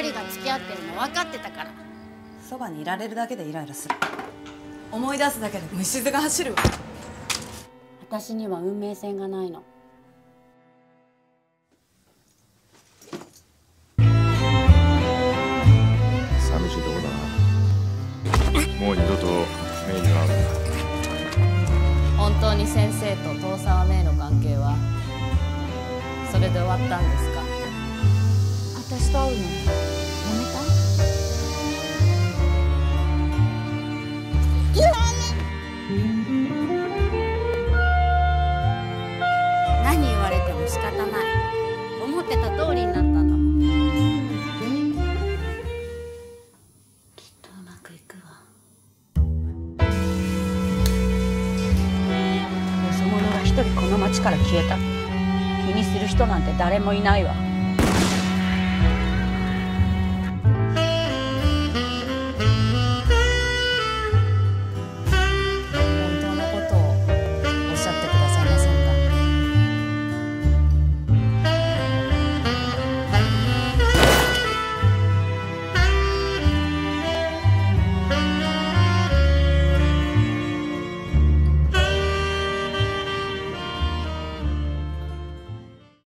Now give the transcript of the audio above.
人が付き合ってるの分かってたから。 そばにいられるだけでイライラする。思い出すだけで虫唾が走るわ。 私には運命線がないの。 寂しいとこだな。もう二度とメイには会うな。 本当に先生と父さんはメイの関係はそれで終わったんですか？私と会うのやめた？何言われても仕方ない。思ってた通りになったんだもん。きっとうまくいくわ。よそ者が一人この町から消えた。気にする人なんて誰もいないわ。